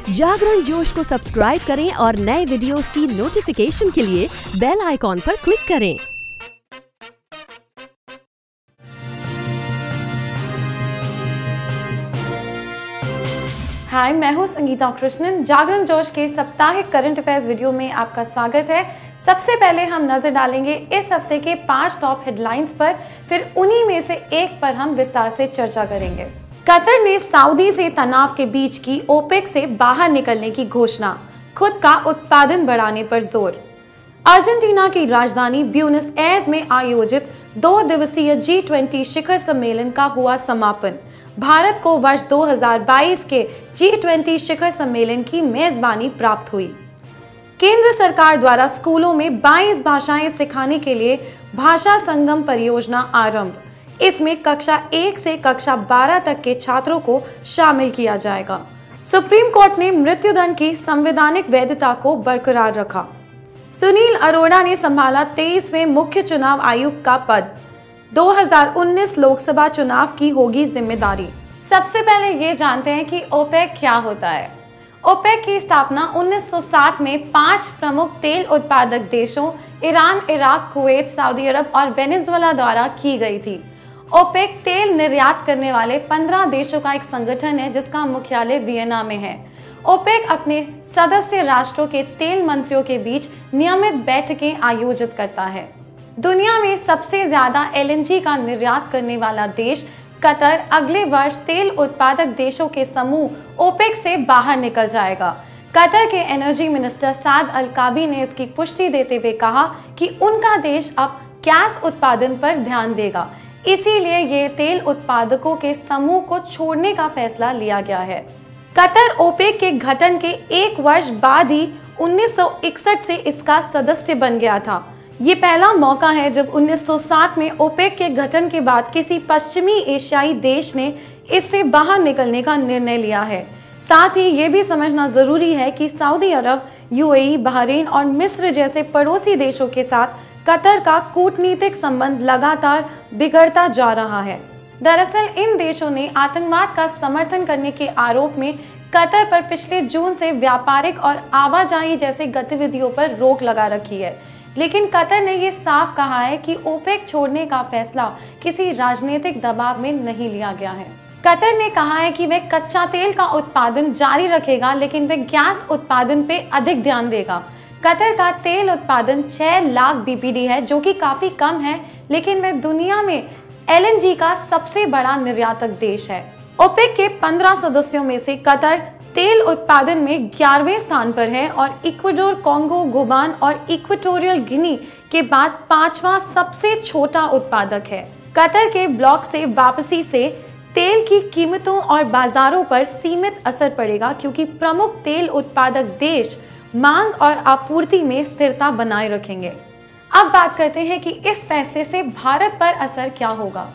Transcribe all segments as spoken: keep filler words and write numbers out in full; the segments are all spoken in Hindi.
जागरण जोश को सब्सक्राइब करें और नए वीडियोस की नोटिफिकेशन के लिए बेल आइकॉन पर क्लिक करें। हाय, मैं हूँ संगीता कृष्णन। जागरण जोश के साप्ताहिक करंट अफेयर्स वीडियो में आपका स्वागत है। सबसे पहले हम नजर डालेंगे इस हफ्ते के पांच टॉप हेडलाइंस पर, फिर उन्हीं में से एक पर हम विस्तार से चर्चा करेंगे। कतर ने सऊदी से तनाव के बीच की ओपेक से बाहर निकलने की घोषणा, खुद का उत्पादन बढ़ाने पर जोर। अर्जेंटीना की राजधानी ब्यूनस एयर्स में आयोजित दो दिवसीय जी ट्वेंटी शिखर सम्मेलन का हुआ समापन। भारत को वर्ष दो हज़ार बाईस के जी ट्वेंटी शिखर सम्मेलन की मेजबानी प्राप्त हुई। केंद्र सरकार द्वारा स्कूलों में बाईस भाषाएं सिखाने के लिए भाषा संगम परियोजना आरंभ। इसमें कक्षा एक से कक्षा बारह तक के छात्रों को शामिल किया जाएगा। सुप्रीम कोर्ट ने मृत्युदंड की संवैधानिक वैधता को बरकरार रखा। सुनील अरोड़ा ने संभाला तेईसवें मुख्य चुनाव आयुक्त का पद। दो हज़ार उन्नीस लोकसभा चुनाव की होगी जिम्मेदारी। सबसे पहले ये जानते हैं कि ओपेक क्या होता है। ओपेक की स्थापना उन्नीस सौ साठ में पांच प्रमुख तेल उत्पादक देशों ईरान, इराक, कुवैत, सऊदी अरब और वेनेजुएला द्वारा की गई थी। ओपेक तेल निर्यात करने वाले पंद्रह देशों का एक संगठन है जिसका मुख्यालय वियना में है। ओपेक अपने सदस्य राष्ट्रों के तेल मंत्रियों के बीच नियमित बैठकें आयोजित करता है। दुनिया में सबसे ज्यादा एल एन जी का निर्यात करने वाला देश कतर अगले वर्ष तेल उत्पादक देशों के समूह ओपेक से बाहर निकल जाएगा। कतर के एनर्जी मिनिस्टर साद al-Kaabi ने इसकी पुष्टि देते हुए कहा कि उनका देश अब गैस उत्पादन पर ध्यान देगा, इसीलिए ये तेल उत्पादकों के समूह को छोड़ने का फैसला लिया गया है। कतर ओपेक के गठन के एक वर्ष बाद ही उन्नीस सौ इकसठ से इसका सदस्य बन गया था। ये पहला मौका है जब उन्नीस सौ साठ में ओपेक के गठन के बाद किसी पश्चिमी एशियाई देश ने इससे बाहर निकलने का निर्णय लिया है। साथ ही ये भी समझना जरूरी है कि सऊदी अरब, यू ए ई, बहरीन और मिस्र जैसे पड़ोसी देशों के साथ कतर का कूटनीतिक संबंध लगातार बिगड़ता जा रहा है। दरअसल इन देशों ने आतंकवाद का समर्थन करने के आरोप में कतर पर पिछले जून से व्यापारिक और आवाजाही जैसे गतिविधियों पर रोक लगा रखी है। लेकिन कतर ने ये साफ कहा है कि ओपेक छोड़ने का फैसला किसी राजनीतिक दबाव में नहीं लिया गया है। कतर ने कहा है कि वह कच्चा तेल का उत्पादन जारी रखेगा, लेकिन वह गैस उत्पादन पे अधिक ध्यान देगा। कतर का तेल उत्पादन छह लाख बी पी डी है, जो कि काफी कम है, लेकिन वह दुनिया में एल एन जी का सबसे बड़ा निर्यातक देश है। ओपेक के पंद्रह सदस्यों में से कतर तेल उत्पादन में ग्यारहवें स्थान पर है और इक्वाडोर, कोंगो, गुबान और इक्वेटोरियल गिनी के बाद पांचवा सबसे छोटा उत्पादक है। कतर के ब्लॉक से वापसी से तेल की कीमतों और बाजारों पर सीमित असर पड़ेगा, क्योंकि प्रमुख तेल उत्पादक देश मांग और आपूर्ति में स्थिरता बनाए रखेंगे। अब बात करते हैं कि इस फैसले से भारत पर असर क्या होगा।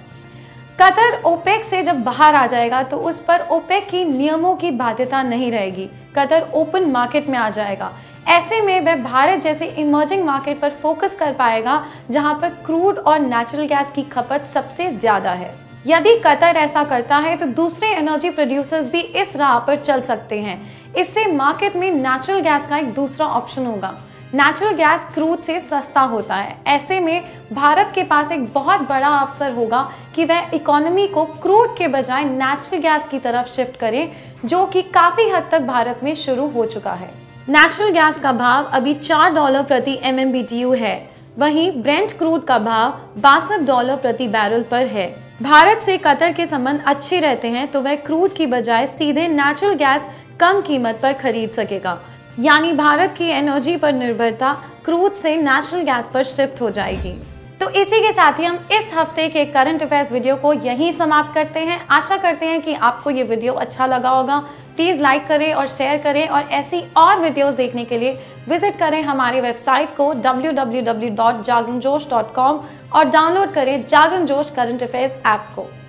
कतर ओपेक से जब बाहर आ जाएगा तो उस पर ओपेक की नियमों की बाध्यता नहीं रहेगी। कतर ओपन मार्केट में आ जाएगा। ऐसे में वह भारत जैसे इमर्जिंग मार्केट पर फोकस कर पाएगा, जहां पर क्रूड और नेचुरल गैस की खपत सबसे ज्यादा है। यदि कतर ऐसा करता है तो दूसरे एनर्जी प्रोड्यूसर्स भी इस राह पर चल सकते हैं। इससे मार्केट में नेचुरल गैस का एक दूसरा ऑप्शन होगा। नेचुरल गैस क्रूड से सस्ता होता है। ऐसे में भारत के पास एक बहुत बड़ा अवसर होगा कि वह इकोनॉमी को क्रूड के बजाय नेचुरल गैस की तरफ शिफ्ट करे, जो कि काफी हद तक भारत में शुरू हो चुका है। नेचुरल गैस का भाव अभी चार डॉलर प्रति M M B T U है, वहीं ब्रेंट क्रूड का भाव बासठ डॉलर प्रति बैरल पर है। भारत से कतर के संबंध अच्छे रहते हैं तो वह क्रूड की बजाय सीधे नेचुरल गैस कम कीमत पर खरीद सकेगा, यानी भारत की एनर्जी पर निर्भरता क्रूड से नेचुरल गैस पर शिफ्ट हो जाएगी। तो इसी के साथ ही हम इस हफ्ते के करंट अफेयर्स वीडियो को यहीं समाप्त करते हैं। आशा करते हैं कि आपको ये वीडियो अच्छा लगा होगा। प्लीज़ लाइक करें और शेयर करें, और ऐसी और वीडियोस देखने के लिए विजिट करें हमारी वेबसाइट को W W W dot Jagran Josh dot com और डाउनलोड करें जागरण जोश करंट अफेयर्स ऐप को।